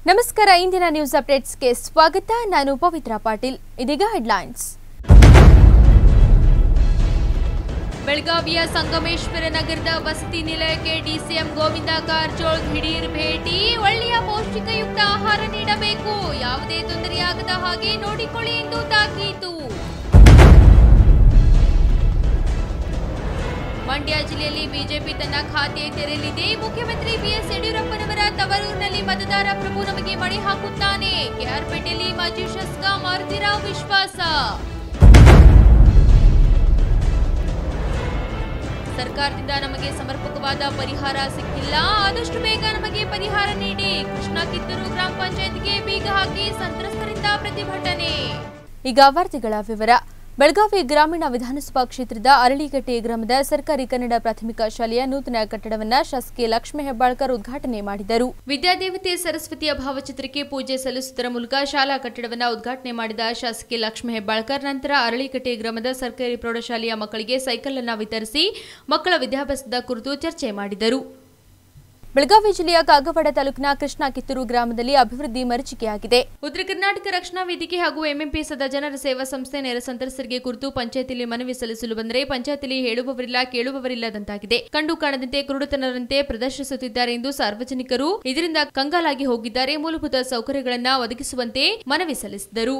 ನಮಸ್ಕಾರ ಇಂದಿನ ನ್ಯೂಸ್ ಅಪ್ಡೇಟ್ಸ್ಗೆ ಸ್ವಾಗತ. ನಾನು ಪವಿತ್ರ ಪಾಟೀಲ್. ಇದೀಗ ಹೆಡ್ಲೈನ್ಸ್. ಬೆಳಗಾವಿಯ ಸಂಗಮೇಶ್ವರ ನಗರದ ವಸತಿ ನಿಲಯಕ್ಕೆ ಡಿಸಿಎಂ ಗೋವಿಂದ ಕಾರಜೋಳ ದಿಢೀರ್ ಭೇಟಿ. ಒಳ್ಳೆಯ ಪೌಷ್ಟಿಕಯುಕ್ತ ಆಹಾರ ನೀಡಬೇಕು, ಯಾವುದೇ ತೊಂದರೆಯಾಗದ ಹಾಗೆ ನೋಡಿಕೊಳ್ಳಿ ಎಂದು ತಾಕೀತು. ಮಂಡ್ಯ ಜಿಲ್ಲೆಯಲ್ಲಿ ಬಿಜೆಪಿ ತನ್ನ ಖಾತೆ ತೆರೆಯಲಿದೆ. ಮುಖ್ಯಮಂತ್ರಿ ಬಿಎಸ್ ಯಡಿಯೂರಪ್ಪನವರ ತವರೂರಿನಲ್ಲಿ ಮತದಾರ ಪ್ರಭು ನಮಗೆ ಮಣೆ ಹಾಕುತ್ತಾನೆ. ಕೆಆರ್ಪೇಟೆಯಲ್ಲಿ ಮಾಜಿ ಶಾಸಕ ಮಾರುತಿರಾವ್ ವಿಶ್ವಾಸ. ಸರ್ಕಾರದಿಂದ ನಮಗೆ ಸಮರ್ಪಕವಾದ ಪರಿಹಾರ ಸಿಕ್ಕಿಲ್ಲ, ಆದಷ್ಟು ಬೇಗ ನಮಗೆ ಪರಿಹಾರ ನೀಡಿ. ಕೃಷ್ಣ ಕಿತ್ತೂರು ಗ್ರಾಮ ಪಂಚಾಯತ್ಗೆ ಬೀಗ ಹಾಕಿ ಸಂತ್ರಸ್ತರಿಂದ ಪ್ರತಿಭಟನೆ. ಈಗ ವಾರ್ತೆಗಳ ವಿವರ. ಬೆಳಗಾವಿ ಗ್ರಾಮೀಣ ವಿಧಾನಸಭಾ ಕ್ಷೇತ್ರದ ಅರಳಿಗಟ್ಟೆ ಗ್ರಾಮದ ಸರ್ಕಾರಿ ಕನ್ನಡ ಪ್ರಾಥಮಿಕ ಶಾಲೆಯ ನೂತನ ಕಟ್ಟಡವನ್ನು ಶಾಸಕಿ ಲಕ್ಷ್ಮೀ ಹೆಬ್ಬಾಳ್ಕರ್ ಉದ್ಘಾಟನೆ ಮಾಡಿದರು. ವಿದ್ಯಾದೇವತೆ ಸರಸ್ವತಿಯ ಭಾವಚಿತ್ರಕ್ಕೆ ಪೂಜೆ ಸಲ್ಲಿಸುವುದರ ಮೂಲಕ ಶಾಲಾ ಕಟ್ಟಡವನ್ನು ಉದ್ಘಾಟನೆ ಮಾಡಿದ ಶಾಸಕಿ ಲಕ್ಷ್ಮೀ ಹೆಬ್ಬಾಳ್ಕರ್ ನಂತರ ಅರಳಿಗಟ್ಟೆ ಗ್ರಾಮದ ಸರ್ಕಾರಿ ಪ್ರೌಢಶಾಲೆಯ ಮಕ್ಕಳಿಗೆ ಸೈಕಲ್ ಅನ್ನು ವಿತರಿಸಿ ಮಕ್ಕಳ ವಿದ್ಯಾಭ್ಯಾಸದ ಕುರಿತು ಚರ್ಚೆ ಮಾಡಿದರು. ಬೆಳಗಾವಿ ಜಿಲ್ಲೆಯ ಕಾಗವಾಡ ತಾಲೂಕಿನ ಕೃಷ್ಣ ಕಿತ್ತೂರು ಗ್ರಾಮದಲ್ಲಿ ಅಭಿವೃದ್ಧಿ ಮರೀಚಿಕೆಯಾಗಿದೆ. ಉತ್ತರ ಕರ್ನಾಟಕ ರಕ್ಷಣಾ ವೇದಿಕೆ ಹಾಗೂ ಎಂಎಂಪಿ ಸದಾ ಜನರ ಸೇವಾ ಸಂಸ್ಥೆ ನೆರೆ ಸಂತ್ರಸ್ತರಿಗೆ ಕುರಿತು ಪಂಚಾಯತಿಯಲ್ಲಿ ಮನವಿ ಸಲ್ಲಿಸಲು ಬಂದರೆ ಪಂಚಾಯತಿಯಲ್ಲಿ ಹೇಳುವವರಿಲ್ಲ ಕೇಳುವವರಿಲ್ಲದಂತಾಗಿದೆ. ಕಂಡು ಕಾಣದಂತೆ ಕುರುಡುತನರಂತೆ ಪ್ರದರ್ಶಿಸುತ್ತಿದ್ದಾರೆ ಎಂದು ಸಾರ್ವಜನಿಕರು ಇದರಿಂದ ಕಂಗಾಲಾಗಿ ಹೋಗಿದ್ದಾರೆ. ಮೂಲಭೂತ ಸೌಕರ್ಯಗಳನ್ನು ಒದಗಿಸುವಂತೆ ಮನವಿ ಸಲ್ಲಿಸಿದರು.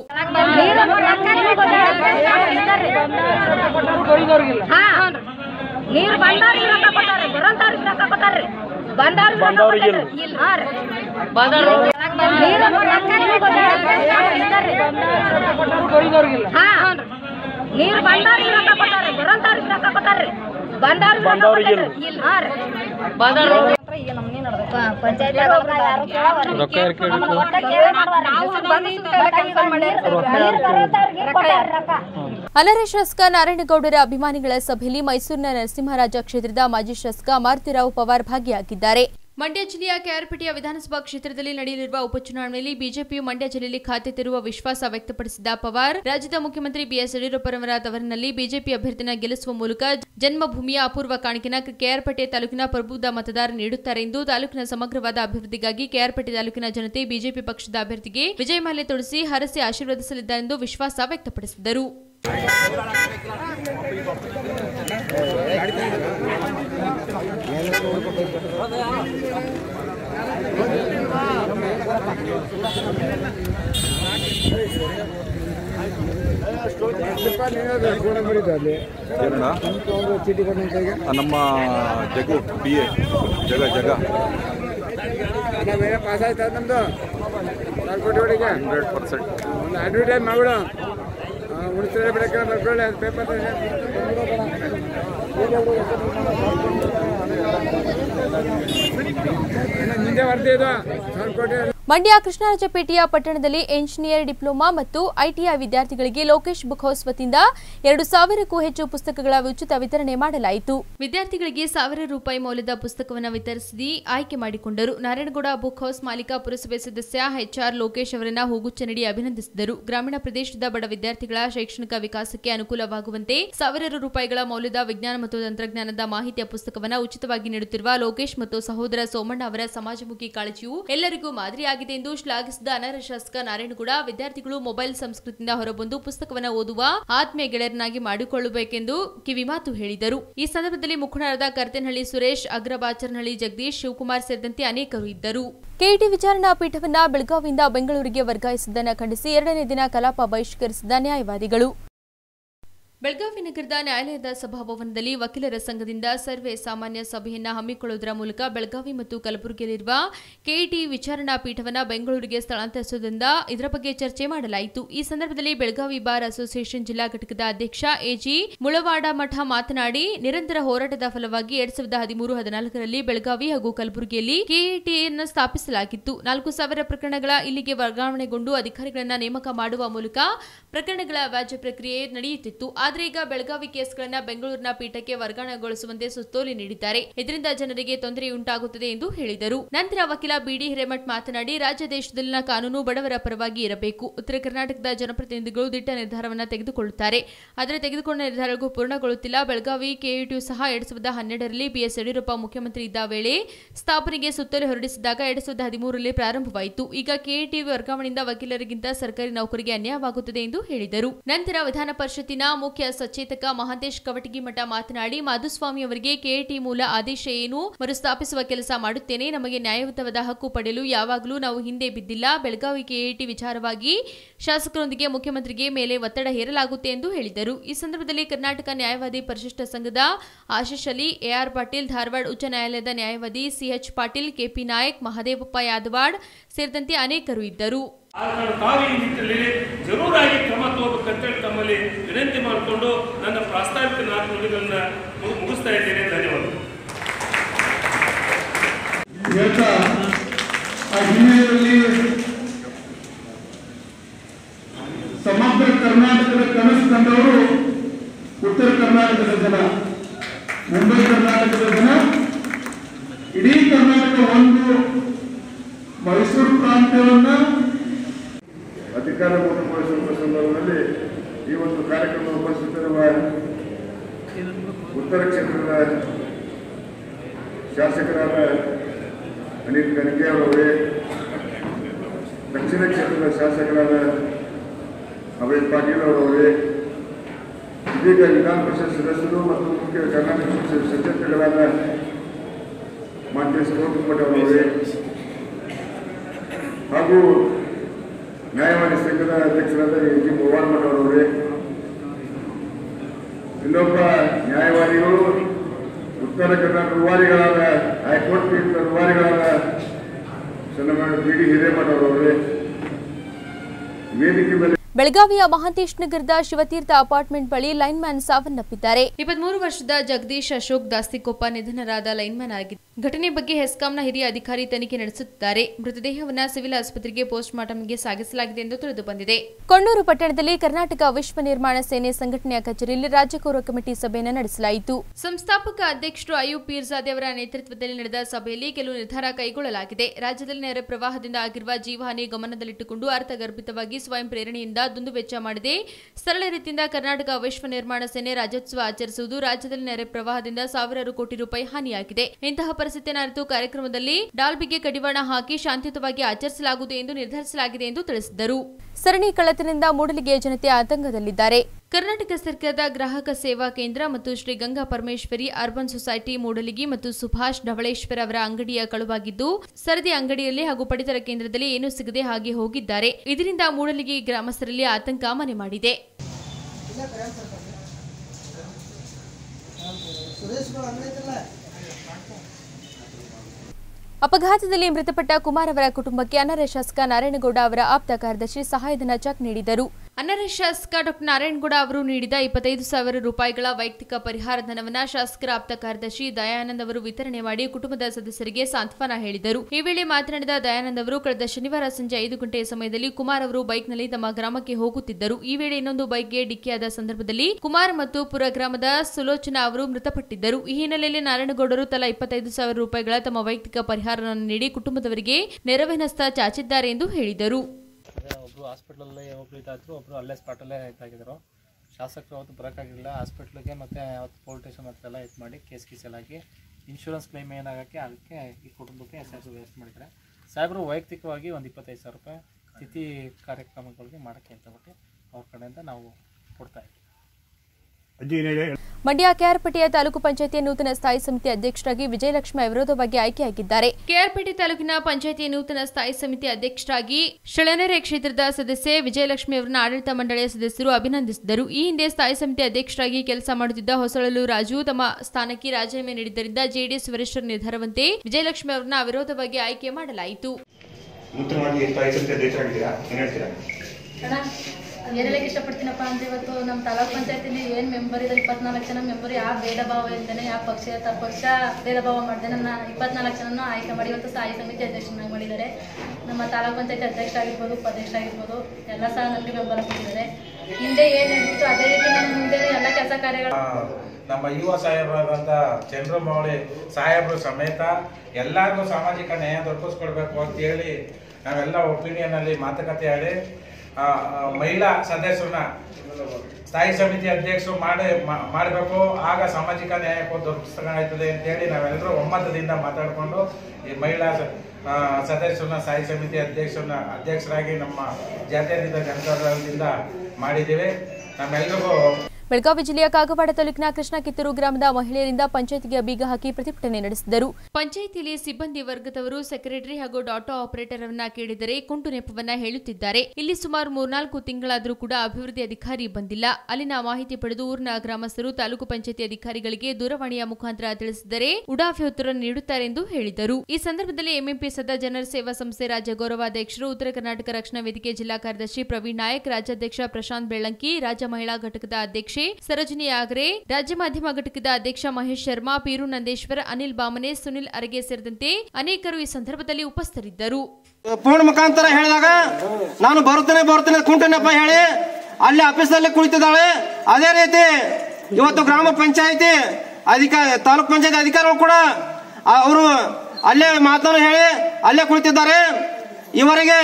ಅನರ್ಹ ಶಾಸಕ ನಾರಾಯಣಗೌಡರ ಅಭಿಮಾನಿಗಳ ಸಭೆಯಲ್ಲಿ ಮೈಸೂರಿನ ನರಸಿಂಹರಾಜ ಕ್ಷೇತ್ರದ ಮಾಜಿ ಶಾಸಕ ಮಾರುತಿರಾವ್ ಪವಾರ್ ಭಾಗಿಯಾಗಿದ್ದಾರೆ. ಮಂಡ್ಯ ಜಿಲ್ಲೆಯ ಕೆಆರ್ಪೇಟೆಯ ವಿಧಾನಸಭಾ ಕ್ಷೇತ್ರದಲ್ಲಿ ನಡೆಯಲಿರುವ ಉಪಚುನಾವಣೆಯಲ್ಲಿ ಬಿಜೆಪಿಯು ಮಂಡ್ಯ ಜಿಲ್ಲೆಯಲ್ಲಿ ಖಾತೆ ತೆರೆಯುವ ವಿಶ್ವಾಸ ವ್ಯಕ್ತಪಡಿಸಿದ ಪವಾರ್, ರಾಜ್ಯದ ಮುಖ್ಯಮಂತ್ರಿ ಬಿಎಸ್ ಯಡಿಯೂರಪ್ಪನವರ ತವರಿನಲ್ಲಿ ಬಿಜೆಪಿ ಅಭ್ಯರ್ಥಿನ ಗೆಲ್ಲಿಸುವ ಮೂಲಕ ಜನ್ಮಭೂಮಿಯ ಅಪೂರ್ವ ಕಾಣಿಕೆನ ಕೆಆರ್ಪೇಟೆ ತಾಲೂಕಿನ ಪ್ರಬುದ್ಧ ಮತದಾರ ನೀಡುತ್ತಾರೆ ಎಂದು ತಾಲೂಕಿನ ಸಮಗ್ರವಾದ ಅಭಿವೃದ್ಧಿಗಾಗಿ ಕೆಆರ್ಪೇಟೆ ತಾಲೂಕಿನ ಜನತೆ ಬಿಜೆಪಿ ಪಕ್ಷದ ಅಭ್ಯರ್ಥಿಗೆ ವಿಜಯಮಾಲೆ ತೊಡಿಸಿ ಹರಸಿ ಆಶೀರ್ವದಿಸಲಿದ್ದಾರೆಂದು ವಿಶ್ವಾಸ ವ್ಯಕ್ತಪಡಿಸಿದರು. ನಮ್ಮ ಜಗು PA ಜಗ ಪಾಸ್ ಆಯ್ತು ನಮ್ದು 100% ಅಡ್ವರ್ಟೈಸ್ ಮಾಡ್ಬಿಡ ಉಳಿಸಿದ್ರೆ ಬಿಡಕ್ಕೆ ಬರ್ಕೊಳ್ಳಿ ಪೇಪರ್ ನಿಂದೆ ವರ್ದಿ ಇದು ಕೋಟಿ. ಮಂಡ್ಯ ಕೃಷ್ಣರಾಜಪೇಟೆಯ ಪಟ್ಟಣದಲ್ಲಿ ಎಂಜಿನಿಯರ್ ಡಿಪ್ಲೊಮಾ ಮತ್ತು ಐಟಿಐ ವಿದ್ಯಾರ್ಥಿಗಳಿಗೆ ಲೋಕೇಶ್ ಬುಕ್ ಹೌಸ್ ವತಿಯಿಂದ 2,000ಕ್ಕೂ ಹೆಚ್ಚು ಪುಸ್ತಕಗಳ ಉಚಿತ ವಿತರಣೆ ಮಾಡಲಾಯಿತು. ವಿದ್ಯಾರ್ಥಿಗಳಿಗೆ ₹1,000 ಮೌಲ್ಯದ ಪುಸ್ತಕವನ್ನು ವಿತರಿಸಿ ಆಯ್ಕೆ ಮಾಡಿಕೊಂಡರು. ನಾರಾಯಣಗೌಡ ಬುಕ್ ಹೌಸ್ ಮಾಲೀಕ ಪುರಸಭೆ ಸದಸ್ಯ HR ಲೋಕೇಶ್ ಅವರನ್ನ ಹೂಗುಚ್ಛ ನೀಡಿ ಅಭಿನಂದಿಸಿದರು. ಗ್ರಾಮೀಣ ಪ್ರದೇಶದ ಬಡ ವಿದ್ಯಾರ್ಥಿಗಳ ಶೈಕ್ಷಣಿಕ ವಿಕಾಸಕ್ಕೆ ಅನುಕೂಲವಾಗುವಂತೆ ₹1,000 ಮೌಲ್ಯದ ವಿಜ್ಞಾನ ಮತ್ತು ತಂತ್ರಜ್ಞಾನದ ಮಾಹಿತಿಯ ಪುಸ್ತಕವನ್ನು ಉಚಿತವಾಗಿ ನೀಡುತ್ತಿರುವ ಲೋಕೇಶ್ ಮತ್ತು ಸಹೋದರ ಸೋಮಣ್ಣ ಅವರ ಸಮಾಜಮುಖಿ ಕಾಳಜಿಯು ಎಲ್ಲರಿಗೂ ಮಾದರಿಯಾಗಿದೆ ಎಂದು ಶ್ಲಾಘಿಸಿದ ಅನರ್ಹ ಶಾಸಕ ನಾರಾಯಣಗೌಡ, ವಿದ್ಯಾರ್ಥಿಗಳು ಮೊಬೈಲ್ ಸಂಸ್ಕೃತಿಯಿಂದ ಹೊರಬಂದು ಪುಸ್ತಕವನ್ನು ಓದುವ ಆತ್ಮೀಯ ಗೆಳೆಯರನ್ನಾಗಿ ಮಾಡಿಕೊಳ್ಳಬೇಕೆಂದು ಕಿವಿಮಾತು ಹೇಳಿದರು. ಈ ಸಂದರ್ಭದಲ್ಲಿ ಮುಖಂಡರಾದ ಕರ್ತೇನಹಳ್ಳಿ ಸುರೇಶ್, ಅಗ್ರಬಾಚರನಹಳ್ಳಿ ಜಗದೀಶ್, ಶಿವಕುಮಾರ್ ಸೇರಿದಂತೆ ಅನೇಕರು ಇದ್ದರು. ಕೆಇಟಿ ವಿಚಾರಣಾ ಪೀಠವನ್ನು ಬೆಳಗಾವಿಯಿಂದ ಬೆಂಗಳೂರಿಗೆ ವರ್ಗಾಯಿಸಿದ್ದನ್ನು ಖಂಡಿಸಿ 2ನೇ ದಿನ ಕಲಾಪ ಬಹಿಷ್ಕರಿಸಿದ ನ್ಯಾಯವಾದಿಗಳು. ಬೆಳಗಾವಿ ನಗರದ ನ್ಯಾಯಾಲಯದ ಸಭಾಭವನದಲ್ಲಿ ವಕೀಲರ ಸಂಘದಿಂದ ಸರ್ವೇ ಸಾಮಾನ್ಯ ಸಭೆಯನ್ನು ಹಮ್ಮಿಕೊಳ್ಳುವುದರ ಮೂಲಕ ಬೆಳಗಾವಿ ಮತ್ತು ಕಲಬುರಗಿಯಲ್ಲಿರುವ ಕೆಇಟಿ ವಿಚಾರಣಾ ಪೀಠವನ್ನು ಬೆಂಗಳೂರಿಗೆ ಸ್ಥಳಾಂತರಿಸುವುದರಿಂದ ಇದರ ಬಗ್ಗೆ ಚರ್ಚೆ ಮಾಡಲಾಯಿತು. ಈ ಸಂದರ್ಭದಲ್ಲಿ ಬೆಳಗಾವಿ ಬಾರ್ ಅಸೋಸಿಯೇಷನ್ ಜಿಲ್ಲಾ ಘಟಕದ ಅಧ್ಯಕ್ಷ ಎಜಿ ಮುಳವಾಡ ಮಠ ಮಾತನಾಡಿ, ನಿರಂತರ ಹೋರಾಟದ ಫಲವಾಗಿ 2013-14ರಲ್ಲಿ ಬೆಳಗಾವಿ ಹಾಗೂ ಕಲಬುರಗಿಯಲ್ಲಿ ಕೆಇಟಿಯನ್ನು ಸ್ಥಾಪಿಸಲಾಗಿತ್ತು. 4,000 ಪ್ರಕರಣಗಳ ಇಲ್ಲಿಗೆ ವರ್ಗಾವಣೆಗೊಂಡು ಅಧಿಕಾರಿಗಳನ್ನು ನೇಮಕ ಮಾಡುವ ಮೂಲಕ ಪ್ರಕರಣಗಳ ವ್ಯಾಜ್ಯ ಪ್ರಕ್ರಿಯೆ ನಡೆಯುತ್ತಿತ್ತು. ಆದರೆ ಈಗ ಬೆಳಗಾವಿ ಕೇಸ್ಗಳನ್ನು ಬೆಂಗಳೂರಿನ ಪೀಠಕ್ಕೆ ವರ್ಗಾವಣೆಗೊಳಿಸುವಂತೆ ಸುತ್ತೋಲೆ ನೀಡಿದ್ದಾರೆ. ಇದರಿಂದ ಜನರಿಗೆ ತೊಂದರೆಯುಂಟಾಗುತ್ತದೆ ಎಂದು ಹೇಳಿದರು. ನಂತರ ವಕೀಲ ಬಿಡಿ ಹಿರೇಮಠ್ ಮಾತನಾಡಿ, ರಾಜ್ಯ ದೇಶದಲ್ಲಿನ ಕಾನೂನು ಬಡವರ ಪರವಾಗಿ ಇರಬೇಕು. ಉತ್ತರ ಕರ್ನಾಟಕದ ಜನಪ್ರತಿನಿಧಿಗಳು ದಿಟ್ಟ ನಿರ್ಧಾರವನ್ನು ತೆಗೆದುಕೊಳ್ಳುತ್ತಾರೆ, ಆದರೆ ತೆಗೆದುಕೊಂಡ ನಿರ್ಧಾರಗಳು ಪೂರ್ಣಗೊಳ್ಳುತ್ತಿಲ್ಲ. ಬೆಳಗಾವಿ ಕೆಯುಟಿ ಸಹ 2012ರಲ್ಲಿ ಬಿಎಸ್ ಯಡಿಯೂರಪ್ಪ ಮುಖ್ಯಮಂತ್ರಿ ಇದ್ದ ವೇಳೆ ಸ್ಥಾಪನೆಗೆ ಸುತ್ತೋಲೆ ಹೊರಡಿಸಿದಾಗ 2013ರಲ್ಲಿ ಪ್ರಾರಂಭವಾಯಿತು. ಈಗ ಕೆಯುಟಿ ವರ್ಗಾವಣೆಯಿಂದ ವಕೀಲರಿಗಿಂತ ಸರ್ಕಾರಿ ನೌಕರಿಗೆ ಅನ್ಯಾಯವಾಗುತ್ತದೆ ಎಂದು ಹೇಳಿದರು. ನಂತರ ವಿಧಾನ ಪರಿಷತ್ತಿನ ಮುಖ್ಯ ಸಚೇತಕ ಮಹಾಂತೇಶ್ ಕವಟಗಿಮಠ ಮಾತನಾಡಿ, ಮಾಧುಸ್ವಾಮಿ ಅವರಿಗೆ ಕೆಯುಟಿ ಮೂಲ ಆದೇಶ ಏನು ಮರುಸ್ಥಾಪಿಸುವ ಕೆಲಸ ಮಾಡುತ್ತೇನೆ. ನಮಗೆ ನ್ಯಾಯಯುತವಾದ ಹಕ್ಕು ಪಡೆಯಲು ಯಾವಾಗಲೂ ನಾವು ಹಿಂದೆ ಬಿದ್ದಿಲ್ಲ. ಬೆಳಗಾವಿ ಕೆಯುಟಿ ವಿಚಾರವಾಗಿ ಶಾಸಕರೊಂದಿಗೆ ಮುಖ್ಯಮಂತ್ರಿಗೆ ಮೇಲೆ ಒತ್ತಡ ಹೇರಲಾಗುತ್ತೆ ಎಂದು ಹೇಳಿದರು. ಈ ಸಂದರ್ಭದಲ್ಲಿ ಕರ್ನಾಟಕ ನ್ಯಾಯವಾದಿ ಪರಿಶಿಷ್ಟ ಸಂಘದ ಆಶೀಶ್ ಅಲಿ, ಎಆರ್ ಪಾಟೀಲ್, ಧಾರವಾಡ ಉಚ್ಚ ನ್ಯಾಯಾಲಯದ ನ್ಯಾಯವಾದಿ ಸಿಎಚ್ ಪಾಟೀಲ್, ಕೆಪಿ ನಾಯಕ್, ಮಹದೇವಪ್ಪ ಯಾದವಾಡ್ ಸೇರಿದಂತೆ ಅನೇಕರು ಇದ್ದರು. ಜರೂರಾಗಿ ಕ್ರಮ ತಗೋಬೇಕಂತೇಳಿ ತಮ್ಮಲ್ಲಿ ವಿನಂತಿ ಮಾಡಿಕೊಂಡು ನನ್ನ ಪ್ರಾಸ್ತಾವಿಕ 4 ನುಡಿಗಳನ್ನ ಮುಗಿಸ್ತಾ ಇದ್ದೇನೆ. ಧನ್ಯವಾದಗಳು. ಸಮಗ್ರ ಕರ್ನಾಟಕದ ಕನಸು ಕಂಡವರು ಉತ್ತರ ಕರ್ನಾಟಕದ ಜನ, ಮುಂಬೈ ಕರ್ನಾಟಕದ ಜನ, ಇಡೀ ಕರ್ನಾಟಕ ಒಂದು ಮೈಸೂರು ಪ್ರಾಂತ್ಯವನ್ನ ಅಧಿಕಾರ ಪೂರ್ಣಗೊಳಿಸುವ ಸಂದರ್ಭದಲ್ಲಿ ಈ ಒಂದು ಕಾರ್ಯಕ್ರಮ ಉಪಸ್ಥಿತರಿರುವ ಉತ್ತರ ಕ್ಷೇತ್ರದ ಶಾಸಕರಾದ ಅನಿಲ್ ಖರ್ಗೆ ಅವರವರೇ, ದಕ್ಷಿಣ ಕ್ಷೇತ್ರದ ಶಾಸಕರಾದ ಅಭಯ್ ಪಾಟೀಲ್ ಅವರವರೇ, ಇದೀಗ ವಿಧಾನ ಪರಿಷತ್ ಸದಸ್ಯರು ಮತ್ತು ಮುಖ್ಯ ಕರ್ನಾಟಕ ಸಚಿವರುಗಳಾದ ಮಾನ್ಯ ಶಿವಕುಮಾರ್ ಅವರವರೇ ಹಾಗೂ ನ್ಯಾಯವಾದಿ ಸಂಘದ ಅಧ್ಯಕ್ಷರಾದ ಜಿ ಮೋಹನ್ ಅವರವರೇ, ಇನ್ನೊಬ್ಬ ನ್ಯಾಯವಾದಿಗಳು ಉತ್ತರ ಕರ್ನಾಟಕ ರೂವಾರಿಗಳಾದ ಹೈಕೋರ್ಟ್ ಪೀಠದ ರೂವಾರಿಗಳಾದ ಸನ್ಮಾನ್ಯ ಬಿಡಿ ಹಿರೇಮಠ ಅವರವರೇ, ವೇದಿಕೆ ಮೇಲೆ ಬೆಳಗಾವಿಯ ಮಹಾಂತೇಶ್ ನಗರದ ಶಿವತೀರ್ಥ ಅಪಾರ್ಟ್ಮೆಂಟ್ ಬಳಿ ಲೈನ್ಮ್ಯಾನ್ ಸಾವನ್ನಪ್ಪಿದ್ದಾರೆ. 23 ವರ್ಷದ ಜಗದೀಶ್ ಅಶೋಕ್ ದಾಸ್ತಿಕೊಪ್ಪ ನಿಧನರಾದ ಲೈನ್ಮ್ಯಾನ್ ಆಗಿದೆ. ಘಟನೆ ಬಗ್ಗೆ ಹೆಸ್ಕಾಂನ ಹಿರಿಯ ಅಧಿಕಾರಿ ತನಿಖೆ ನಡೆಸುತ್ತಿದ್ದಾರೆ. ಮೃತದೇಹವನ್ನು ಸಿವಿಲ್ ಆಸ್ಪತ್ರೆಗೆ ಪೋಸ್ಟ್ ಮಾರ್ಟಂಗೆ ಸಾಗಿಸಲಾಗಿದೆ ಎಂದು ತಿಳಿದು ಬಂದಿದೆ. ಕೊಣ್ಣೂರು ಪಟ್ಟಣದಲ್ಲಿ ಕರ್ನಾಟಕ ವಿಶ್ವ ನಿರ್ಮಾಣ ಸೇನೆ ಸಂಘಟನೆಯ ಕಚೇರಿಯಲ್ಲಿ ರಾಜ್ಯ ಕೋರ್ ಕಮಿಟಿ ಸಭೆಯನ್ನು ನಡೆಸಲಾಯಿತು. ಸಂಸ್ಥಾಪಕ ಅಧ್ಯಕ್ಷರು ಅಯೂಬ್ ಪೀರ್ಜಾದೆ ಅವರ ನೇತೃತ್ವದಲ್ಲಿ ನಡೆದ ಸಭೆಯಲ್ಲಿ ಕೆಲವು ನಿರ್ಧಾರ ಕೈಗೊಳ್ಳಲಾಗಿದೆ. ರಾಜ್ಯದಲ್ಲಿ ನೆರೆ ಪ್ರವಾಹದಿಂದ ಆಗಿರುವ ಜೀವಹಾನಿ ಗಮನದಲ್ಲಿಟ್ಟುಕೊಂಡು ಅರ್ಥಗರ್ಭಿತವಾಗಿ ಸ್ವಯಂ ಪ್ರೇರಣೆಯಿಂದ ದುಂದುವೆಚ್ಚ ಮಾಡದೆ ಸರಳ ರೀತಿಯಿಂದ ಕರ್ನಾಟಕ ವಿಶ್ವ ನಿರ್ಮಾಣ ಸೇನೆ ರಾಜ್ಯೋತ್ಸವ ಆಚರಿಸುವುದು. ರಾಜ್ಯದಲ್ಲಿ ನೆರೆ ಪ್ರವಾಹದಿಂದ ಸಾವಿರಾರು ಕೋಟಿ ರೂಪಾಯಿ ಹಾನಿಯಾಗಿದೆ. ಇಂತಹ ಪರಿಸ್ಥಿತಿಯನ್ನು ಅರಿತು ಕಾರ್ಯಕ್ರಮದಲ್ಲಿ ಡಾಲ್ಬಿಗೆ ಕಡಿವಾಣ ಹಾಕಿ ಶಾಂತಿಯುತವಾಗಿ ಆಚರಿಸಲಾಗುವುದು ಎಂದು ನಿರ್ಧರಿಸಲಾಗಿದೆ ಎಂದು ತಿಳಿಸಿದರು. ಸರಣಿ ಕಳ್ಳತನದಿಂದ ಮೂಡಲಿಗೆ ಜನತೆ ಆತಂಕದಲ್ಲಿದ್ದಾರೆ. ಕರ್ನಾಟಕ ಸರ್ಕಾರದ ಗ್ರಾಹಕ ಸೇವಾ ಕೇಂದ್ರ ಮತ್ತು ಶ್ರೀ ಗಂಗಾ ಪರಮೇಶ್ವರಿ ಅರ್ಬನ್ ಸೊಸೈಟಿ ಮೂಡಲಿಗಿ ಮತ್ತು ಸುಭಾಷ್ ಢವಳೇಶ್ವರ ಅವರ ಅಂಗಡಿಯ ಕಳುವಾಗಿದ್ದು, ಸರದಿ ಅಂಗಡಿಯಲ್ಲಿ ಹಾಗೂ ಪಡಿತರ ಕೇಂದ್ರದಲ್ಲಿ ಏನೂ ಸಿಗದೆ ಹಾಗೆ ಹೋಗಿದ್ದಾರೆ. ಇದರಿಂದ ಮೂಡಲಿಗಿ ಗ್ರಾಮಸ್ಥರಲ್ಲಿ ಆತಂಕ ಮನೆ ಮಾಡಿದೆ. ಅಪಘಾತದಲ್ಲಿ ಮೃತಪಟ್ಟ ಕುಮಾರ್ ಅವರ ಕುಟುಂಬಕ್ಕೆ ಅನರ್ಹ ಶಾಸಕ ನಾರಾಯಣಗೌಡ ಅವರ ಆಪ್ತ ಕಾರ್ಯದರ್ಶಿ ಸಹಾಯಧನ ಚೆಕ್ ನೀಡಿದರು. ಅನರ್ಹ ಶಾಸಕ ಡಾ ನಾರಾಯಣಗೌಡ ಅವರು ನೀಡಿದ 25,000 ರೂಪಾಯಿಗಳ ವೈಯಕ್ತಿಕ ಪರಿಹಾರ ಧನವನ್ನು ಶಾಸಕರ ಆಪ್ತ ಕಾರ್ಯದರ್ಶಿ ದಯಾನಂದ್ ಅವರು ವಿತರಣೆ ಮಾಡಿ ಕುಟುಂಬದ ಸದಸ್ಯರಿಗೆ ಸಾಂತ್ವನ ಹೇಳಿದರು. ಈ ವೇಳೆ ಮಾತನಾಡಿದ ದಯಾನಂದ್ ಅವರು, ಕಳೆದ ಶನಿವಾರ ಸಂಜೆ 5 ಗಂಟೆಯ ಸಮಯದಲ್ಲಿ ಕುಮಾರ್ ಅವರು ಬೈಕ್ನಲ್ಲಿ ತಮ್ಮ ಗ್ರಾಮಕ್ಕೆ ಹೋಗುತ್ತಿದ್ದರು. ಈ ವೇಳೆ ಇನ್ನೊಂದು ಬೈಕ್ಗೆ ಡಿಕ್ಕಿಯಾದ ಸಂದರ್ಭದಲ್ಲಿ ಕುಮಾರ್ ಮತ್ತು ಪುರ ಗ್ರಾಮದ ಸುಲೋಚನಾ ಅವರು ಮೃತಪಟ್ಟಿದ್ದರು. ಈ ಹಿನ್ನೆಲೆಯಲ್ಲಿ ನಾರಾಯಣಗೌಡರು ತಲಾ 25,000 ರೂಪಾಯಿಗಳ ತಮ್ಮ ವೈಯಕ್ತಿಕ ಪರಿಹಾರವನ್ನು ನೀಡಿ ಕುಟುಂಬದವರಿಗೆ ನೆರವಿನಸ್ತ ಚಾಚಿದ್ದಾರೆ ಎಂದು ಹೇಳಿದರು. ಒಬ್ಬರು ಹಾಸ್ಪಿಟಲಲ್ಲಿ ಒಬ್ಬರು ಇದಾದ್ರು, ಒಬ್ಬರು ಅಲ್ಲೇ ಸ್ಪಾಟಲ್ಲೇ ಇದಾಗಿದ್ದರು. ಶಾಸಕರು ಅವತ್ತು ಬರೋಕ್ಕಾಗಿಲ್ಲ ಹಾಸ್ಪಿಟ್ಲಿಗೆ, ಮತ್ತು ಅವತ್ತು ಪೊಲೀಸ್ ಸ್ಟೇಷನ್ ಹತ್ರ ಎಲ್ಲ ಇದು ಮಾಡಿ ಕೇಸ್ ಹಾಕಿ ಇನ್ಶೂರೆನ್ಸ್ ಕ್ಲೈಮ್ ಏನಾಗೋಕ್ಕೆ ಅದಕ್ಕೆ ಈ ಕುಟುಂಬಕ್ಕೆ ಸಾಹೇಬರು ವೇಸ್ಟ್ ಮಾಡಿದ್ದಾರೆ. ಸಾಹೇಬರು ವೈಯಕ್ತಿಕವಾಗಿ ಒಂದು 25,000 ರೂಪಾಯಿ ತಿಥಿ ಕಾರ್ಯಕ್ರಮಗಳಿಗೆ ಮಾಡೋಕ್ಕೆ ಅಂತಬಿಟ್ಟು ಅವ್ರ ಕಡೆಯಿಂದ ನಾವು ಕೊಡ್ತಾಯಿದ್ದೀವಿ. ಮಂಡ್ಯ ಕೆಆರ್ಪೇಟೆಯ ತಾಲೂಕು ಪಂಚಾಯಿತಿಯ ನೂತನ ಸ್ಥಾಯಿ ಸಮಿತಿ ಅಧ್ಯಕ್ಷರಾಗಿ ವಿಜಯಲಕ್ಷ್ಮಿ ಅವಿರೋಧವಾಗಿ ಆಯ್ಕೆಯಾಗಿದ್ದಾರೆ. ಕೆಆರ್ಪೇಟೆ ತಾಲೂಕಿನ ಪಂಚಾಯಿತಿಯ ನೂತನ ಸ್ಥಾಯಿ ಸಮಿತಿ ಅಧ್ಯಕ್ಷರಾಗಿ ಶಳನೆರೆ ಕ್ಷೇತ್ರದ ಸದಸ್ಯೆ ವಿಜಯಲಕ್ಷ್ಮಿ ಅವರನ್ನು ಆಡಳಿತ ಮಂಡಳಿಯ ಸದಸ್ಯರು ಅಭಿನಂದಿಸಿದರು. ಈ ಹಿಂದೆ ಸ್ಥಾಯಿ ಸಮಿತಿ ಅಧ್ಯಕ್ಷರಾಗಿ ಕೆಲಸ ಮಾಡುತ್ತಿದ್ದ ಹೊಸಳಲು ರಾಜು ತಮ್ಮ ಸ್ಥಾನಕ್ಕೆ ರಾಜೀನಾಮೆ ನೀಡಿದ್ದರಿಂದ ಜೆಡಿಎಸ್ ವರಿಷ್ಠರ ನಿರ್ಧಾರವಂತೆ ವಿಜಯಲಕ್ಷ್ಮಿ ಅವರನ್ನು ಅವಿರೋಧವಾಗಿ ಆಯ್ಕೆ ಮಾಡಲಾಯಿತು. ಹೇಳಲಿಕ್ಕೆ ಇಷ್ಟಪಡ್ತೀನಪ್ಪ ಅಂದ್ರೆ ಇವತ್ತು ನಮ್ಮ ತಾಲೂಕ್ ಪಂಚಾಯತಿಲಿ ಏನು ಮೆಂಬರ್ ಇದೆ 24 ಜನ ಮೆಂಬರ್ ಯಾವ ಭೇದ ಭಾವ ಇಲ್ದೇನೆ ಯಾವ ಪಕ್ಷ ಭೇದ ಭಾವ ಮಾಡದೆ ನನ್ನ 24 ಜನನ ಆಯ್ಕೆ ಮಾಡಿ ಇವತ್ತು ಸ್ಥಾಯಿ ಸಮಿತಿ ಅಧ್ಯಕ್ಷನಾಗಿ ಮಾಡಿದ್ದಾರೆ. ನಮ್ಮ ತಾಲೂಕ್ ಪಂಚಾಯತಿ ಅಧ್ಯಕ್ಷ ಆಗಿರ್ಬೋದು, ಉಪಾಧ್ಯಕ್ಷ ಆಗಿರ್ಬೋದು ಎಲ್ಲ ಸಹ ನನಗೆ ಬೆಂಬಲ ಕೊಟ್ಟಿದ್ದಾರೆ. ಹಿಂದೆ ಏನ್ ನಡೀತು ಅದೇ ರೀತಿ ನಾನು ಮುಂದೆ ಎಲ್ಲ ಕೆಲಸ ಕಾರ್ಯಗಳು ನಮ್ಮ ಯುವ ಸಾಹೇಬರಾದಂಥ ಚಂದ್ರಮೌಳಿ ಸಾಹೇಬರು ಸಮೇತ ಎಲ್ಲರಿಗೂ ಸಾಮಾಜಿಕ ನ್ಯಾಯ ದೊರಕಿಸ್ಕೊಡ್ಬೇಕು ಅಂತೇಳಿ ನಾವೆಲ್ಲ ಒಪಿನಿಯನಲ್ಲಿ ಮಾತುಕತೆ ಆಡಿ ಮಹಿಳಾ ಸದಸ್ಯರನ್ನ ಸ್ಥಾಯಿ ಸಮಿತಿ ಅಧ್ಯಕ್ಷರು ಮಾಡಬೇಕು, ಆಗ ಸಾಮಾಜಿಕ ನ್ಯಾಯ ದೊರಕಿಸ್ತಾಗ್ತದೆ ಅಂತೇಳಿ ನಾವೆಲ್ಲರೂ ಒಮ್ಮತದಿಂದ ಮಾತಾಡಿಕೊಂಡು ಈ ಮಹಿಳಾ ಸದಸ್ಯರನ್ನ ಸ್ಥಾಯಿ ಸಮಿತಿ ಅಧ್ಯಕ್ಷರಾಗಿ ನಮ್ಮ ಜಾತ್ಯತೀತ ಜನತಾದಳದಿಂದ ಮಾಡಿದ್ದೀವಿ. ನಮ್ಮೆಲ್ಲರಿಗೂ ಬೆಳಗಾವಿ ಜಿಲ್ಲೆಯ ಕಾಗವಾಡ ತಾಲೂಕಿನ ಕೃಷ್ಣ ಕಿತ್ತೂರು ಗ್ರಾಮದ ಮಹಿಳೆಯರಿಂದ ಪಂಚಾಯಿತಿಗೆ ಬೀಗ ಹಾಕಿ ಪ್ರತಿಭಟನೆ ನಡೆಸಿದರು. ಪಂಚಾಯಿತಿಯಲ್ಲಿ ಸಿಬ್ಬಂದಿ ವರ್ಗದವರು ಸೆಕ್ರೆಟರಿ ಹಾಗೂ ಡಾಟಾ ಆಪರೇಟರ್ ಅವರನ್ನ ಕೇಳಿದರೆ ಕುಂಟು ನೆಪವನ್ನ ಹೇಳುತ್ತಿದ್ದಾರೆ. ಇಲ್ಲಿ ಸುಮಾರು 3-4 ತಿಂಗಳಾದರೂ ಕೂಡ ಅಭಿವೃದ್ಧಿ ಅಧಿಕಾರಿ ಬಂದಿಲ್ಲ. ಅಲ್ಲಿನ ಮಾಹಿತಿ ಪಡೆದು ಊರಿನ ಗ್ರಾಮಸ್ಥರು ತಾಲೂಕು ಪಂಚಾಯಿತಿ ಅಧಿಕಾರಿಗಳಿಗೆ ದೂರವಾಣಿಯ ಮುಖಾಂತರ ತಿಳಿಸಿದರೆ ಉಡಾಫೆ ಉತ್ತರ ನೀಡುತ್ತಾರೆ ಎಂದು ಹೇಳಿದರು. ಈ ಸಂದರ್ಭದಲ್ಲಿ ಎಂಎಂಪಿ ಸದಾ ಜನರ ಸೇವಾ ಸಂಸ್ಥೆ ರಾಜ್ಯ ಗೌರವಾಧ್ಯಕ್ಷರು, ಉತ್ತರ ಕರ್ನಾಟಕ ರಕ್ಷಣಾ ವೇದಿಕೆ ಜಿಲ್ಲಾ ಕಾರ್ಯದರ್ಶಿ ಪ್ರವೀಣ್ ನಾಯಕ್, ರಾಜ್ಯಾಧ್ಯಕ್ಷ ಪ್ರಶಾಂತ್ ಬೆಳ್ಳಂಕಿ, ರಾಜ್ಯ ಮಹಿಳಾ ಘಟಕದ ಅಧ್ಯಕ್ಷ ಸರೋಜಿನಿ ಆಗ್ರೆ, ರಾಜ್ಯ ಮಾಧ್ಯಮ ಘಟಕದ ಅಧ್ಯಕ್ಷ ಮಹೇಶ್ ಶರ್ಮಾ, ಪೀರು ನಂದೇಶ್ವರ್, ಅನಿಲ್ ಬಾಮನೆ, ಸುನಿಲ್ ಅರಗೆ ಸೇರಿದಂತೆ ಅನೇಕರು ಈ ಸಂದರ್ಭದಲ್ಲಿ ಉಪಸ್ಥಿತರಿದ್ದರು. ಫೋನ್ ಮುಖಾಂತರ ಹೇಳಿದಾಗ ನಾನು ಬರುತ್ತೇನೆ ಕುಂಟನೆಪ್ಪ ಹೇಳಿ ಅಲ್ಲಿ ಆಫೀಸಲ್ಲಿ ಕುಳಿತಿದ್ದಾಳೆ. ಅದೇ ರೀತಿ ಇವತ್ತು ಗ್ರಾಮ ಪಂಚಾಯಿತಿ ತಾಲೂಕ್ ಪಂಚಾಯತ್ ಅಧಿಕಾರಿಗಳು ಕೂಡ ಅವರು ಅಲ್ಲೇ ಮಾತನ್ನು ಹೇಳಿ ಅಲ್ಲೇ ಕುಳಿತಿದ್ದಾರೆ. ಇವರಿಗೆ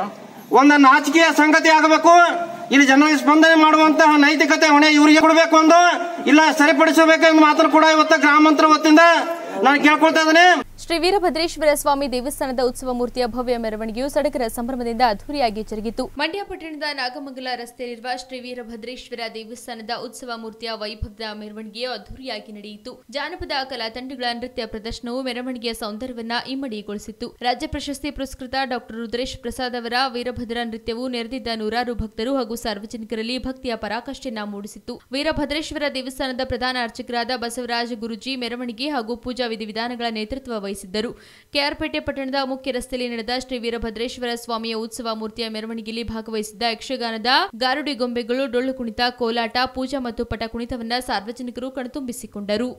ಒಂದು ನಾಚಿಕೆಯ ಸಂಗತಿ ಆಗಬೇಕು. ಇಲ್ಲಿ ಜನರಿಗೆ ಸ್ಪಂದನೆ ಮಾಡುವಂತಹ ನೈತಿಕತೆ ಹೊಣೆ ಇವರಿಗೆ ಕೊಡಬೇಕು ಎಂದು ಇಲ್ಲ ಸರಿಪಡಿಸಬೇಕು ಎಂದು ಮಾತನ್ನು ಕೂಡ ಇವತ್ತು ಗ್ರಾಮಾಂತರ ವತಿಯಿಂದ ನಾನು ಕೇಳ್ಕೊಳ್ತಾ ಇದ್ದೇನೆ. ಶ್ರೀ ವೀರಭದ್ರೇಶ್ವರ ಸ್ವಾಮಿ ದೇವಸ್ಥಾನದ ಉತ್ಸವ ಮೂರ್ತಿಯ ಭವ್ಯ ಮೆರವಣಿಗೆಯು ಸಡಗರ ಸಂಭ್ರಮದಿಂದ ಅದ್ದೂರಿಯಾಗಿ ಜರುಗಿತು. ಮಂಡ್ಯ ಪಟ್ಟಣದ ನಾಗಮಂಗಲ ರಸ್ತೆಯಲ್ಲಿರುವ ಶ್ರೀ ವೀರಭದ್ರೇಶ್ವರ ದೇವಸ್ಥಾನದ ಉತ್ಸವ ಮೂರ್ತಿಯ ವೈಭವದ ಮೆರವಣಿಗೆಯು ಅದ್ದೂರಿಯಾಗಿ ನಡೆಯಿತು. ಜಾನಪದ ಕಲಾ ತಂಡಗಳ ನೃತ್ಯ ಪ್ರದರ್ಶನವು ಮೆರವಣಿಗೆಯ ಸೌಂದರ್ಯವನ್ನ ಇಮ್ಮಡಿಗೊಳಿಸಿತ್ತು. ರಾಜ್ಯ ಪ್ರಶಸ್ತಿ ಪುರಸ್ಕೃತ ಡಾ ರುದ್ರೇಶ್ ಪ್ರಸಾದ್ ಅವರ ವೀರಭದ್ರ ನೃತ್ಯವು ನೆರೆದಿದ್ದ ನೂರಾರು ಭಕ್ತರು ಹಾಗೂ ಸಾರ್ವಜನಿಕರಲ್ಲಿ ಭಕ್ತಿಯ ಪರಾಕಾಷ್ಠೆಯನ್ನ ಮೂಡಿಸಿತ್ತು. ವೀರಭದ್ರೇಶ್ವರ ದೇವಸ್ಥಾನದ ಪ್ರಧಾನ ಅರ್ಚಕರಾದ ಬಸವರಾಜ ಗುರುಜಿ ಮೆರವಣಿಗೆ ಹಾಗೂ ಪೂಜಾ ವಿಧಿವಿಧಾನಗಳ ನೇತೃತ್ವ ವಹಿಸಿದ್ದರು. ಕೆಆರ್ಪೇಟೆ ಪಟ್ಟಣದ ಮುಖ್ಯ ರಸ್ತೆಯಲ್ಲಿ ನಡೆದ ಶ್ರೀ ವೀರಭದ್ರೇಶ್ವರ ಸ್ವಾಮಿಯ ಉತ್ಸವ ಮೂರ್ತಿಯ ಮೆರವಣಿಗೆಯಲ್ಲಿ ಭಾಗವಹಿಸಿದ್ದ ಯಕ್ಷಗಾನದ ಗಾರುಡಿ ಗೊಂಬೆಗಳು, ಡೊಳ್ಳು ಕುಣಿತ, ಕೋಲಾಟ, ಪೂಜಾ ಮತ್ತು ಪಟ ಕುಣಿತವನ್ನ ಸಾರ್ವಜನಿಕರು ಕಣ್ತುಂಬಿಸಿಕೊಂಡರು.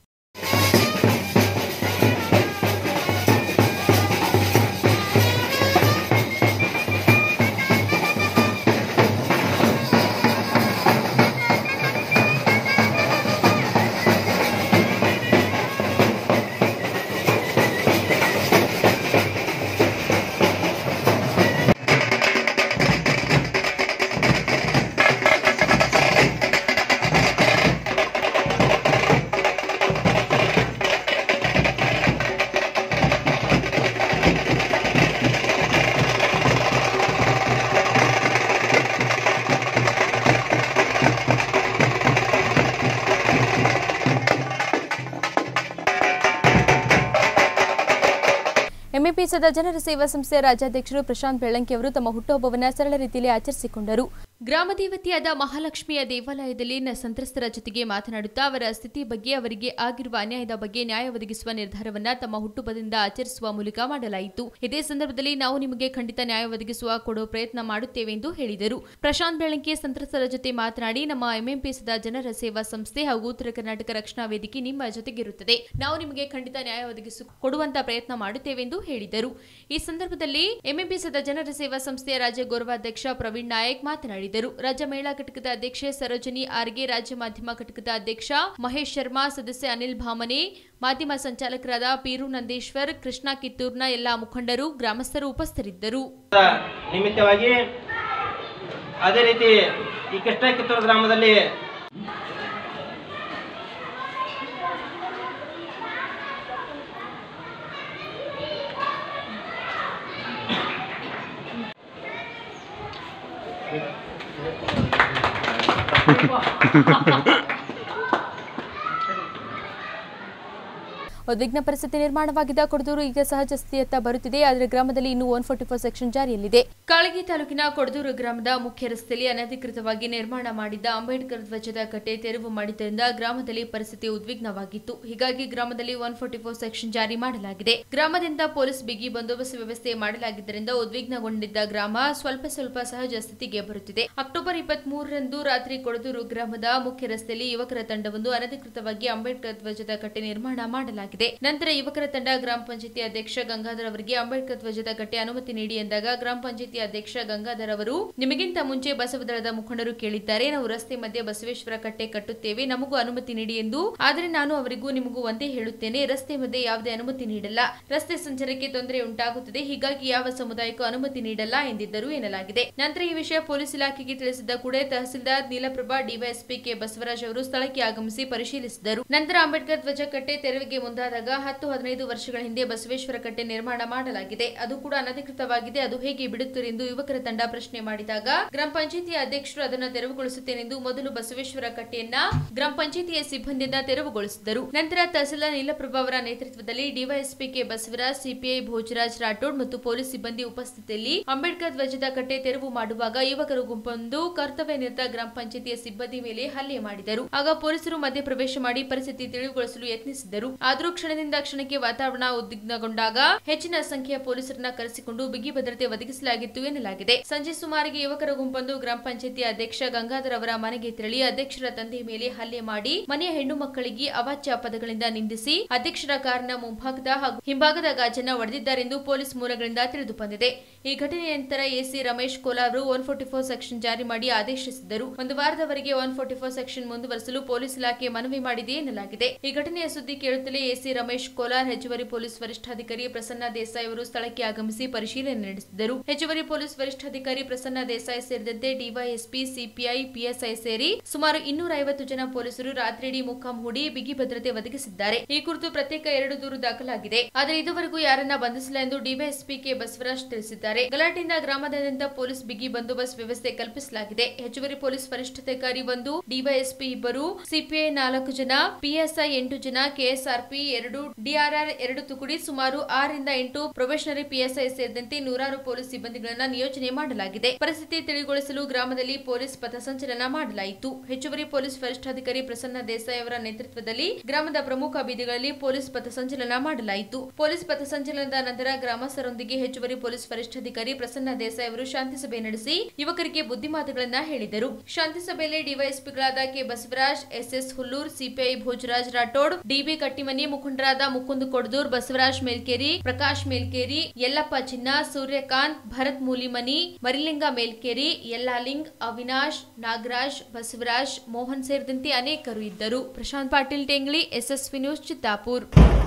ಎಂಎಂಪಿ ಸದಾ ಜನರ ಸೇವಾ ಸಂಸ್ಥೆಯ ರಾಜ್ಯಾಧ್ಯಕ್ಷರು ಪ್ರಶಾಂತ್ ಬೆಳ್ಳಂಕಿ ಅವರು ತಮ್ಮ ಹುಟ್ಟುಹಬ್ಬವನ್ನು ಸರಳ ರೀತಿಯಲ್ಲಿ ಆಚರಿಸಿಕೊಂಡರು. ಗ್ರಾಮ ದೇವತೆಯಾದ ಮಹಾಲಕ್ಷ್ಮಿಯ ದೇವಾಲಯದಲ್ಲಿ ಸಂತ್ರಸ್ತರ ಜೊತೆಗೆ ಮಾತನಾಡುತ್ತಾ ಅವರ ಸ್ಥಿತಿ ಬಗ್ಗೆ, ಅವರಿಗೆ ಆಗಿರುವ ಅನ್ಯಾಯದ ಬಗ್ಗೆ ನ್ಯಾಯ ಒದಗಿಸುವ ನಿರ್ಧಾರವನ್ನ ತಮ್ಮ ಹುಟ್ಟುಹಬ್ಬದಿಂದ ಆಚರಿಸುವ ಮೂಲಕ ಮಾಡಲಾಯಿತು. ಇದೇ ಸಂದರ್ಭದಲ್ಲಿ ನಾವು ನಿಮಗೆ ಖಂಡಿತ ನ್ಯಾಯ ಒದಗಿಸುವ ಕೊಡೋ ಪ್ರಯತ್ನ ಮಾಡುತ್ತೇವೆ ಎಂದು ಹೇಳಿದರು. ಪ್ರಶಾಂತ್ ಬೆಳ್ಳಂಕಿ ಸಂತ್ರಸ್ತರ ಜೊತೆ ಮಾತನಾಡಿ, ನಮ್ಮ ಎಂಎಂಪಿ ಸದಾ ಜನರ ಸೇವಾ ಸಂಸ್ಥೆ ಹಾಗೂ ಉತ್ತರ ಕರ್ನಾಟಕ ರಕ್ಷಣಾ ವೇದಿಕೆ ನಿಮ್ಮ ಜೊತೆಗಿರುತ್ತದೆ. ನಾವು ನಿಮಗೆ ಖಂಡಿತ ನ್ಯಾಯ ಒದಗಿಸಿಕೊಡುವಂತ ಪ್ರಯತ್ನ ಮಾಡುತ್ತೇವೆ ಎಂದು ಹೇಳಿದರು. ಈ ಸಂದರ್ಭದಲ್ಲಿ ಎಂಎಂಪಿ ಸದಾ ಜನರ ಸೇವಾ ಸಂಸ್ಥೆಯ ರಾಜ್ಯ ಗೌರವಾಧ್ಯಕ್ಷ ಪ್ರವೀಣ್ ನಾಯಕ್ ಮಾತನಾಡಿದರು. ರಾಜ್ಯ ಮಹಿಳಾ ಘಟಕದ ಅಧ್ಯಕ್ಷೆ ಸರೋಜಿನಿ ಆರ್ಗೆ, ರಾಜ್ಯ ಮಾಧ್ಯಮ ಘಟಕದ ಅಧ್ಯಕ್ಷ ಮಹೇಶ್ ಶರ್ಮಾ, ಸದಸ್ಯ ಅನಿಲ್ ಭಾಮನೆ, ಮಾಧ್ಯಮ ಸಂಚಾಲಕರಾದ ಪೀರು ನಂದೇಶ್ವರ್, ಕೃಷ್ಣ ಕಿತ್ತೂರ್ನ ಎಲ್ಲಾ ಮುಖಂಡರು, ಗ್ರಾಮಸ್ಥರು ಉಪಸ್ಥಿತರಿದ್ದರು. ನಿಮಿತ್ತವಾಗಿ ಅದೇ ರೀತಿ ಈ ಕೃಷ್ಣ ಕಿತ್ತೂರು ಗ್ರಾಮದಲ್ಲಿ ಉದ್ವಿಗ್ನ ಪರಿಸ್ಥಿತಿ ನಿರ್ಮಾಣವಾಗಿದ್ದ ಕೊಡದೂರು ಈಗ ಸಹಜ ಸ್ಥಿತಿಯತ್ತ ಬರುತ್ತಿದೆ. ಆದರೆ ಗ್ರಾಮದಲ್ಲಿ ಇನ್ನೂ 144 ಸೆಕ್ಷನ್ ಜಾರಿಯಲ್ಲಿದೆ. ಕಾಳಗಿ ತಾಲೂಕಿನ ಕೊಡದೂರು ಗ್ರಾಮದ ಮುಖ್ಯ ರಸ್ತೆಯಲ್ಲಿ ಅನಧಿಕೃತವಾಗಿ ನಿರ್ಮಾಣ ಮಾಡಿದ್ದ ಅಂಬೇಡ್ಕರ್ ಧ್ವಜದ ಕಟ್ಟೆ ತೆರವು ಮಾಡಿದ್ದರಿಂದ ಗ್ರಾಮದಲ್ಲಿ ಪರಿಸ್ಥಿತಿ ಉದ್ವಿಗ್ನವಾಗಿತ್ತು. ಹೀಗಾಗಿ ಗ್ರಾಮದಲ್ಲಿ 144 ಸೆಕ್ಷನ್ ಜಾರಿ ಮಾಡಲಾಗಿದೆ. ಗ್ರಾಮದಿಂದ ಪೊಲೀಸ್ ಬಿಗಿ ಬಂದೋಬಸ್ತ್ ವ್ಯವಸ್ಥೆ ಮಾಡಲಾಗಿದ್ದರಿಂದ ಉದ್ವಿಗ್ನಗೊಂಡಿದ್ದ ಗ್ರಾಮ ಸ್ವಲ್ಪ ಸಹಜ ಸ್ಥಿತಿಗೆ ಬರುತ್ತಿದೆ. ಅಕ್ಟೋಬರ್ 23ರಂದು ರಾತ್ರಿ ಕೊಡದೂರು ಗ್ರಾಮದ ಮುಖ್ಯ ರಸ್ತೆಯಲ್ಲಿ ಯುವಕರ ತಂಡವೊಂದು ಅನಧಿಕೃತವಾಗಿ ಅಂಬೇಡ್ಕರ್ ಧ್ವಜದ ಕಟ್ಟೆ ನಿರ್ಮಾಣ ಮಾಡಲಾಗಿದೆ. ಎನ್ನಲಾಗಿದೆ. ನಂತರ ಯುವಕರ ತಂಡ ಗ್ರಾಮ ಪಂಚಾಯತಿ ಅಧ್ಯಕ್ಷ ಗಂಗಾಧರ್ ಅವರಿಗೆ ಅಂಬೇಡ್ಕರ್ ಧ್ವಜದ ಕಟ್ಟೆ ಅನುಮತಿ ನೀಡಿ ಎಂದಾಗ ಗ್ರಾಮ ಪಂಚಾಯತಿ ಅಧ್ಯಕ್ಷ ಗಂಗಾಧರ್ ಅವರು, ನಿಮಗಿಂತ ಮುಂಚೆ ಬಸವದಳದ ಮುಖಂಡರು ಕೇಳಿದ್ದಾರೆ, ನಾವು ರಸ್ತೆ ಮಧ್ಯೆ ಬಸವೇಶ್ವರ ಕಟ್ಟೆ ಕಟ್ಟುತ್ತೇವೆ, ನಮಗೂ ಅನುಮತಿ ನೀಡಿ ಎಂದು. ಆದರೆ ನಾನು ಅವರಿಗೂ ನಿಮಗೂ ಒಂದೇ ಹೇಳುತ್ತೇನೆ, ರಸ್ತೆ ಮಧ್ಯೆ ಯಾವುದೇ ಅನುಮತಿ ನೀಡಲ್ಲ. ರಸ್ತೆ ಸಂಚಾರಕ್ಕೆ ತೊಂದರೆ ಉಂಟಾಗುತ್ತದೆ, ಹೀಗಾಗಿ ಯಾವ ಸಮುದಾಯಕ್ಕೂ ಅನುಮತಿ ನೀಡಲ್ಲ ಎಂದಿದ್ದರು ಎನ್ನಲಾಗಿದೆ. ನಂತರ ಈ ವಿಷಯ ಪೊಲೀಸ್ ಇಲಾಖೆಗೆ ತಿಳಿಸಿದ ಕೂಡ ತಹಸೀಲ್ದಾರ್ ನೀಲಪ್ರಭಾ, ಡಿವೈಎಸ್ಪಿ ಕೆ ಬಸವರಾಜ್ ಅವರು ಸ್ಥಳಕ್ಕೆ ಆಗಮಿಸಿ ಪರಿಶೀಲಿಸಿದರು. ನಂತರ ಅಂಬೇಡ್ಕರ್ ಧ್ವಜ ಕಟ್ಟೆ ತೆರವಿಗೆ ಮುಂದಾದಾಗ 10-15 ವರ್ಷಗಳ ಹಿಂದೆ ಬಸವೇಶ್ವರ ಕಟ್ಟೆ ನಿರ್ಮಾಣ ಮಾಡಲಾಗಿದೆ, ಅದು ಕೂಡ ಅನಧಿಕೃತವಾಗಿದೆ, ಅದು ಹೇಗೆ ಬಿಡುತ್ತೀರಿ ಎಂದು ಯುವಕರ ತಂಡ ಪ್ರಶ್ನೆ ಮಾಡಿದಾಗ ಗ್ರಾಮ ಪಂಚಾಯಿತಿಯ ಅಧ್ಯಕ್ಷರು ಅದನ್ನು ತೆರವುಗೊಳಿಸುತ್ತೇನೆಂದು ಮೊದಲು ಬಸವೇಶ್ವರ ಕಟ್ಟೆಯನ್ನ ಗ್ರಾಮ ಪಂಚಾಯಿತಿಯ ಸಿಬ್ಬಂದಿಯಿಂದ ತೆರವುಗೊಳಿಸಿದರು. ನಂತರ ತಹಸೀಲ್ದಾರ್ ನೀಲಪ್ರಭಾ ಅವರ ನೇತೃತ್ವದಲ್ಲಿ DYSP K Basavaraj, CPI Bhojaraj Rathod ಮತ್ತು ಪೊಲೀಸ್ ಸಿಬ್ಬಂದಿ ಉಪಸ್ಥಿತಿಯಲ್ಲಿ ಅಂಬೇಡ್ಕರ್ ಧ್ವಜದ ಕಟ್ಟೆ ತೆರವು ಮಾಡುವಾಗ ಯುವಕರು ಗುಂಪೊಂದು ಕರ್ತವ್ಯ ನಿರತ ಗ್ರಾಮ ಪಂಚಾಯಿತಿಯ ಸಿಬ್ಬಂದಿ ಮೇಲೆ ಹಲ್ಲೆ ಮಾಡಿದರು. ಆಗ ಪೊಲೀಸರು ಮಧ್ಯೆ ಪ್ರವೇಶ ಮಾಡಿ ಪರಿಸ್ಥಿತಿ ತಿಳಿಗೊಳಿಸಲು ಯತ್ನಿಸಿದರು. ಆದರೂ ಕ್ಷಣದಿಂದ ಕ್ಷಣಕ್ಕೆ ವಾತಾವರಣ ಉದ್ವಿಗ್ನಗೊಂಡಾಗ ಹೆಚ್ಚಿನ ಸಂಖ್ಯೆಯ ಪೊಲೀಸರನ್ನ ಕರೆಸಿಕೊಂಡು ಬಿಗಿ ಭದ್ರತೆ ಒದಗಿಸಲಾಗಿತ್ತು ಎನ್ನಲಾಗಿದೆ. ಸಂಜೆ ಸುಮಾರಿಗೆ ಯುವಕರ ಗುಂಪೊಂದು ಗ್ರಾಮ ಪಂಚಾಯಿತಿ ಅಧ್ಯಕ್ಷ ಗಂಗಾಧರ್ ಅವರ ಮನೆಗೆ ತೆರಳಿ ಅಧ್ಯಕ್ಷರ ತಂದೆಯ ಮೇಲೆ ಹಲ್ಲೆ ಮಾಡಿ ಮನೆಯ ಹೆಣ್ಣು ಮಕ್ಕಳಿಗೆ ಅವಾಚ್ಯ ಪದಗಳಿಂದ ನಿಂದಿಸಿ ಅಧ್ಯಕ್ಷರ ಕಾರಿನ ಮುಂಭಾಗದ ಹಾಗೂ ಹಿಂಭಾಗದ ಗಾಜನ್ನ ಒಡೆದಿದ್ದಾರೆಂದು ಪೊಲೀಸ್ ಮೂಲಗಳಿಂದ ತಿಳಿದು ಬಂದಿದೆ. ಈ ಘಟನೆಯ ನಂತರ ಎಸಿ ರಮೇಶ್ ಕೋಲಾರ್ ಅವರು 144 ಸೆಕ್ಷನ್ ಜಾರಿ ಮಾಡಿ ಆದೇಶಿಸಿದ್ದರು. ಒಂದು ವಾರದವರೆಗೆ 144 ಸೆಕ್ಷನ್ ಮುಂದುವರಿಸಲು ಪೊಲೀಸ್ ಇಲಾಖೆ ಮನವಿ ಮಾಡಿದೆ ಎನ್ನಲಾಗಿದೆ. ಈ ಘಟನೆಯ ಸುದ್ದಿ ಕೇಳುತ್ತಲೇ ಎಸಿ ರಮೇಶ್ ಕೋಲಾರ್, ಹೆಚ್ಚುವರಿ ಪೊಲೀಸ್ ವರಿಷ್ಠಾಧಿಕಾರಿ ಪ್ರಸನ್ನ ದೇಸಾಯಿ ಅವರು ಸ್ಥಳಕ್ಕೆ ಆಗಮಿಸಿ ಪರಿಶೀಲನೆ ನಡೆಸಿದರು. ಹೆಚ್ಚುವರಿ ಪೊಲೀಸ್ ವರಿಷ್ಠಾಧಿಕಾರಿ ಪ್ರಸನ್ನ ದೇಸಾಯಿ ಸೇರಿದಂತೆ ಡಿವೈಎಸ್ಪಿ, ಸಿಪಿಐ, ಪಿಎಸ್ಐ ಸೇರಿ ಸುಮಾರು 250 ಜನ ಪೊಲೀಸರು ರಾತ್ರಿಯಿಡೀ ಮುಖಾಂ ಹೂಡಿ ಬಿಗಿ ಭದ್ರತೆ ಒದಗಿಸಿದ್ದಾರೆ. ಈ ಕುರಿತು ಪ್ರತ್ಯೇಕ 2 ದೂರು ದಾಖಲಾಗಿದೆ. ಆದರೆ ಇದುವರೆಗೂ ಯಾರನ್ನ ಬಂಧಿಸಿಲ್ಲ ಎಂದು ಡಿವೈಎಸ್ಪಿ ಕೆ ಬಸವರಾಜ್ ತಿಳಿಸಿದ್ದಾರೆ. ಗಲಾಟೆಯಿಂದ ಗ್ರಾಮದಾದ್ಯಂತ ಪೊಲೀಸ್ ಬಿಗಿ ಬಂದೋಬಸ್ತ್ ವ್ಯವಸ್ಥೆ ಕಲ್ಪಿಸಲಾಗಿದೆ. ಹೆಚ್ಚುವರಿ ಪೊಲೀಸ್ ವರಿಷ್ಠಾಧಿಕಾರಿ 1, ಡಿವೈಎಸ್ಪಿ 2, ಸಿಪಿಐ 4 ಜನ, ಪಿಎಸ್ಐ 8 ಜನ, ಕೆಎಸ್ಆರ್ಪಿ 2, ಡಿಆರ್ಆರ್ 2 ತುಕಡಿ, ಸುಮಾರು 6 ರಿಂದ 8 ಪ್ರೊಬೇಷನರಿ ಪಿಎಸ್ಐ ಸೇರಿದಂತೆ 100 ಪೊಲೀಸ್ ಸಿಬ್ಬಂದಿಗಳನ್ನು ನಿಯೋಜನೆ ಮಾಡಲಾಗಿದೆ. ಪರಿಸ್ಥಿತಿ ತಿಳಿಗೊಳಿಸಲು ಗ್ರಾಮದಲ್ಲಿ ಪೊಲೀಸ್ ಪಥಸಂಚಲನ ಮಾಡಲಾಯಿತು. ಹೆಚ್ಚುವರಿ ಪೊಲೀಸ್ ವರಿಷ್ಠಾಧಿಕಾರಿ ಪ್ರಸನ್ನ ದೇಸಾಯಿ ಅವರ ನೇತೃತ್ವದಲ್ಲಿ ಗ್ರಾಮದ ಪ್ರಮುಖ ಬೀದಿಗಳಲ್ಲಿ ಪೊಲೀಸ್ ಪಥಸಂಚಲನ ಮಾಡಲಾಯಿತು. ಪೊಲೀಸ್ ಪಥಸಂಚಲನದ ನಂತರ ಗ್ರಾಮಸ್ಥರೊಂದಿಗೆ ಹೆಚ್ಚುವರಿ ಪೊಲೀಸ್ ವರಿಷ್ಠಾಧಿಕಾರಿ ಪ್ರಸನ್ನ ದೇಸಾಯಿ ಅವರು ಶಾಂತಿ ಸಭೆ ನಡೆಸಿ ಯುವಕರಿಗೆ ಬುದ್ಧಿಮಾತುಗಳನ್ನ ಹೇಳಿದರು. ಶಾಂತಿ ಸಭೆಯಲ್ಲಿ ಡಿವೈಎಸ್ಪಿಗಳಾದ K Basavaraj, SS Hullur, CPI Bhojaraj Rathod, DB Kattimani, ಮುಖಂಡರಾದ ಮುಕುಂದ್ ಕೊಡದೂರ್, ಬಸವರಾಜ್ ಮೇಲ್ಕೇರಿ, ಪ್ರಕಾಶ್ ಮೇಲ್ಕೇರಿ, ಯಲ್ಲಪ್ಪ ಚಿನ್ನ, ಸೂರ್ಯಕಾಂತ್, ಭರತ್ ಮೂಲಿಮನಿ, ಮರಿಲಿಂಗ ಮೇಲ್ಕೇರಿ, ಯಲ್ಲಾಲಿಂಗ್, ಅವಿನಾಶ್, ನಾಗರಾಜ್, ಬಸವರಾಜ್, ಮೋಹನ್ ಸೇರಿದಂತೆ ಅನೇಕರು ಇದ್ದರು. Prashant Patil Tengli, SSV news, Chittapur.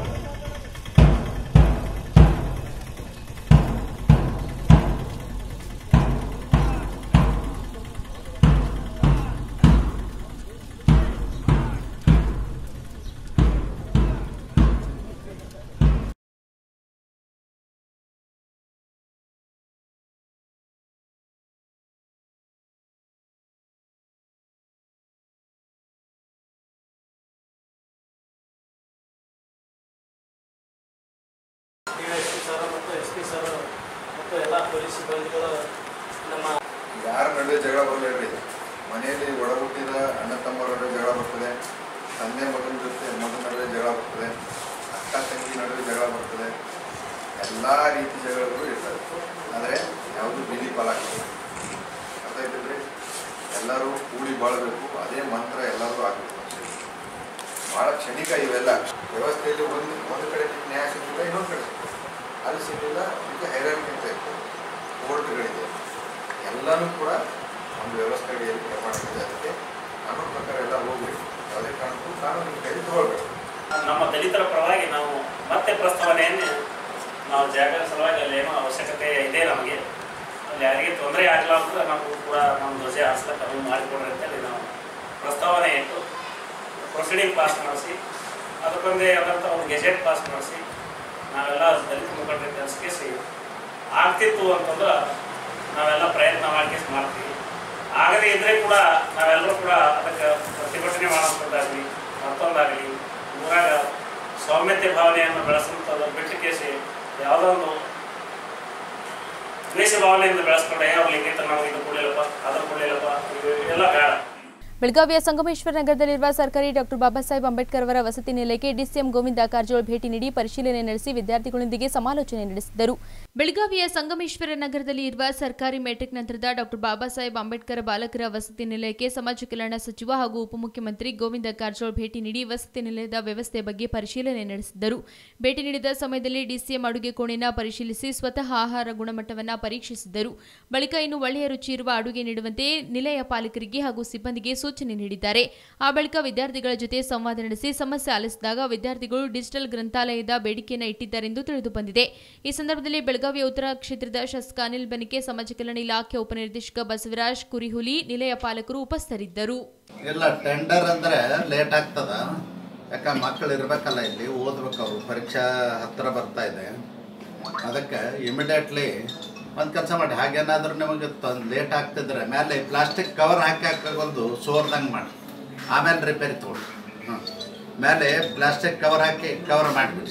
DYSP sir ಮತ್ತು ಎಸ್ಪಿ ಸರ್ ಮತ್ತು ಎಲ್ಲ ಪೊಲೀಸ್ ಸಿಬ್ಬಂದಿಗಳು ನಮ್ಮ ಯಾರ ನಡುವೆ ಜಗಳ ಬರಲೇರಿ. ಮನೆಯಲ್ಲಿ ಒಡಹುಟ್ಟಿದ ಅಣ್ಣ ತಮ್ಮರ ನಡುವೆ ಜಗಳ ಬರ್ತದೆ, ತಂದೆ ಮಗನ ಜೊತೆ ಮಗನ ನಡುವೆ ಜಗಳ ಬರ್ತದೆ, ಅಕ್ಕ ತಂಗಿ ನಡುವೆ ಜಗಳ ಬರ್ತದೆ, ಎಲ್ಲ ರೀತಿ ಜಗಳಗಳು ಇರ್ತವೆ. ಆದರೆ ಯಾವುದು ಬೀದಿ ಪಾಲಾಗ್ತದೆ. ಅರ್ಥ ಆಯ್ತಿದ್ರಿ? ಎಲ್ಲರೂ ಕೂಡಿ ಬಾಳಬೇಕು, ಅದೇ ಮಂತ್ರ ಎಲ್ಲರೂ ಆಗಬೇಕು. ಭಾಳ ಕ್ಷಣಿಕ ಇವೆಲ್ಲ ವ್ಯವಸ್ಥೆಯಲ್ಲಿ ಒಂದು ಕಡೆ ನ್ಯಾಯ ಸಿಗಲಿಲ್ಲ, ಇನ್ನೊಂದು ಕಡೆ ಅಲ್ಲಿ ಸಿಗಲಿಲ್ಲ. ಇದಕ್ಕೆ ಹೈರಾಣಿ ಅಂತ ಇತ್ತು, ಕೋರ್ಟ್ಗಳಿದೆ, ಎಲ್ಲನೂ ಕೂಡ ಒಂದು ವ್ಯವಸ್ಥೆಗಳಲ್ಲಿ ಪ್ರಮಾಣವಿದೆ. ಅದಕ್ಕೆ ಕಾನೂನು ಪ್ರಕಾರ ಎಲ್ಲ ಹೋಗ್ಬೇಕು. ಯಾವುದೇ ಕಾರಣಕ್ಕೂ ಕಾನೂನಿನ ಕೈ ತಗೊಳ್ಬೇಕು. ನಮ್ಮ ದಲಿತರ ಪರವಾಗಿ ನಾವು ಮತ್ತೆ ಪ್ರಸ್ತಾವನೆಯನ್ನು ನಾವು ಜಾಗದ ಸಲುವಾಗಿ ಅಲ್ಲಿ ಏನೋ ಅವಶ್ಯಕತೆ ಇದೆ ನಮಗೆ, ಅಲ್ಲಿ ಯಾರಿಗೆ ತೊಂದರೆ ಆಗಲಾರ್ದು ನಾವು ಕೂಡ ನಮ್ಮ ಧ್ವಜ ಹಾರಿಸ್ಲಿಕ್ಕೆ ಅದು ಮಾಡಿಕೊಡ್ರಿ ಅಂತೇಳಿ ನಾವು ಪ್ರಸ್ತಾವನೆ ಇಟ್ಟು ಪ್ರೊಸೀಡಿಂಗ್ ಪಾಸ್ ಮಾಡಿಸಿ ಅದಕ್ಕೊಂದೇ ಆದಂಥ ಒಂದು ಗೆಜೆಟ್ ಪಾಸ್ ಮಾಡಿಸಿ ನಾವೆಲ್ಲ ದಲಿತ ಮುಖಂಡರ ಕೆಲಸಕ್ಕೆ ಆಗ್ತಿತ್ತು ಅಂತಂದ್ರೆ ನಾವೆಲ್ಲ ಪ್ರಯತ್ನ ಮಾಡ್ತೀವಿ. ಆಗದೇ ಇದ್ದರೆ ಕೂಡ ನಾವೆಲ್ಲರೂ ಕೂಡ ಅದಕ್ಕೆ ಪ್ರತಿಭಟನೆ ಮಾಡೋದಾಗಲಿ ಮತ್ತೊಂದಾಗಲಿ ಊರಾಗ ಸೌಮ್ಯತೆ ಭಾವನೆಯನ್ನು ಬೆಳೆಸುವಂಥದ್ದು ಬಿಟ್ಟು ಕೇಸಿ ಯಾವುದೋ ಒಂದು ದ್ವೇಷ ಭಾವನೆಯಿಂದ ಬೆಳೆಸ್ಕೊಂಡೆ ಅವ್ರು ಲಿಂಗಿತ ನಾವು ಇದು ಕೊಡಲಿಲ್ಲಪ್ಪ ಅದನ್ನು ಕೊಡಲಿಲ್ಲಪ್ಪ ಎಲ್ಲ ಬೇಡ. ಬೆಳಗಾವಿಯ ಸಂಗಮೇಶ್ವರ ನಗರದಲ್ಲಿರುವ ಸರ್ಕಾರಿ ಡಾಕ್ಟರ್ ಬಾಬಾ ಸಾಹೇಬ್ ಅಂಬೇಡ್ಕರ್ ಅವರ ವಸತಿ ನಿಲಯಕ್ಕೆ ಡಿಸಿಎಂ ಗೋವಿಂದ ಕಾರಜೋಳ ಭೇಟಿ ನೀಡಿ ಪರಿಶೀಲನೆ ನಡೆಸಿ ವಿದ್ಯಾರ್ಥಿಗಳೊಂದಿಗೆ ಸಮಾಲೋಚನೆ ನಡೆಸಿದರು. ಬೆಳಗಾವಿಯ ಸಂಗಮೇಶ್ವರ ನಗರದಲ್ಲಿ ಇರುವ ಸರ್ಕಾರಿ ಮೆಟ್ರಿಕ್ ನಂತರದ ಡಾಕ್ಟರ್ ಬಾಬಾ ಸಾಹೇಬ್ ಅಂಬೇಡ್ಕರ್ ಬಾಲಕರ ವಸತಿ ನಿಲಯಕ್ಕೆ ಸಮಾಜ ಕಲ್ಯಾಣ ಸಚಿವ ಹಾಗೂ ಉಪಮುಖ್ಯಮಂತ್ರಿ ಗೋವಿಂದ ಕಾರಜೋಳ ಭೇಟಿ ನೀಡಿ ವಸತಿ ನಿಲಯದ ವ್ಯವಸ್ಥೆ ಬಗ್ಗೆ ಪರಿಶೀಲನೆ ನಡೆಸಿದರು. ಭೇಟಿ ನೀಡಿದ ಸಮಯದಲ್ಲಿ ಡಿಸಿಎಂ ಅಡುಗೆ ಕೋಣೆಯನ್ನು ಪರಿಶೀಲಿಸಿ ಸ್ವತಃ ಆಹಾರ ಗುಣಮಟ್ಟವನ್ನು ಪರೀಕ್ಷಿಸಿದರು. ಬಳಿಕ ಇನ್ನು ಒಳ್ಳೆಯ ರುಚಿ ಇರುವ ಅಡುಗೆ ನೀಡುವಂತೆ ನಿಲಯ ಪಾಲಕರಿಗೆ ಹಾಗೂ ಸಿಬ್ಬಂದಿಗೆ ಸೂಚನೆ ನೀಡಿದ್ದಾರೆ. ಆ ಬಳಿಕ ವಿದ್ಯಾರ್ಥಿಗಳ ಜೊತೆ ಸಂವಾದ ನಡೆಸಿ ಸಮಸ್ಯೆ ಆಲಿಸಿದಾಗ ವಿದ್ಯಾರ್ಥಿಗಳು ಡಿಜಿಟಲ್ ಗ್ರಂಥಾಲಯದ ಬೇಡಿಕೆಯನ್ನು ಇಟ್ಟಿದ್ದಾರೆಂದು ತಿಳಿದು ಬಂದಿದೆ. ಈ ಸಂದರ್ಭದಲ್ಲಿ ಬೆಳಗಾವಿ ಉತ್ತರ ಕ್ಷೇತ್ರದ ಶಾಸಕ ಅನಿಲ್ ಬೆನಕೆ, ಸಮಾಜ ಕಲ್ಯಾಣ ಇಲಾಖೆ ಉಪನಿರ್ದೇಶಕ ಬಸವರಾಜ್ ಕುರಿಹುಲಿ, ನಿಲಯ ಪಾಲಕರು ಉಪಸ್ಥಿತರಿದ್ದರು. ಇಲ್ಲ ಟೆಂಡರ್ ಅಂದ್ರೆ ಲೇಟ್ ಆಗ್ತದ, ಯಾಕಂದ್ರೆ ಮಕ್ಕಳು ಇರ್ಬೇಕಲ್ಲ, ಇಲ್ಲಿ ಓದ್ಬೇಕು, ಅವರು ಪರೀಕ್ಷಾ ಹತ್ತಿರ ಬರ್ತಾ ಇದೆ. ಅದಕ್ಕೆ ಇಮಿಡಿಯೇಟ್ಲಿ ಒಂದು ಕೆಲಸ ಮಾಡಿ, ಹಾಗೇನಾದ್ರೂ ನಿಮಗೆ ಲೇಟ್ ಆಗ್ತಿದ್ರೆ ಮೇಲೆ ಪ್ಲಾಸ್ಟಿಕ್ ಕವರ್ ಹಾಕಿ ಸೋರ್ದಂಗೆ ಮಾಡಿ ಆಮೇಲೆ ರಿಪೇರಿ ತೊಗೊಳ್ಳಿ. ಮೇಲೆ ಪ್ಲಾಸ್ಟಿಕ್ ಕವರ್ ಹಾಕಿ ಕವರ್ ಮಾಡಿಬಿಡಿ.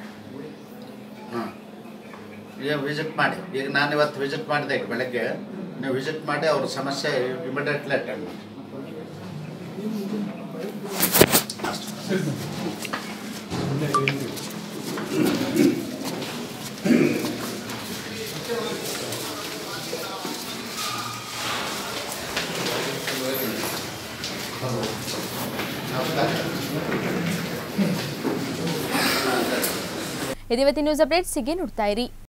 ಈಗ ವಿಸಿಟ್ ಮಾಡಿ, ಈಗ ನಾನು ಇವತ್ತು ವಿಸಿಟ್ ಮಾಡಿದೆ, ಈಗ ಬೆಳಗ್ಗೆ ನೀವು ವಿಸಿಟ್ ಮಾಡಿ ಅವ್ರ ಸಮಸ್ಯೆ ಇಮಿಡಿಯೇಟ್ಲಿ ಅಟೆಂಡ್ ಮಾಡಿ. ಇದು ಇವತ್ತಿನ ನ್ಯೂಸ್ ಅಪ್ಡೇಟ್ಸ್. ಹೀಗೆ ನೋಡ್ತಾ ಇರಿ.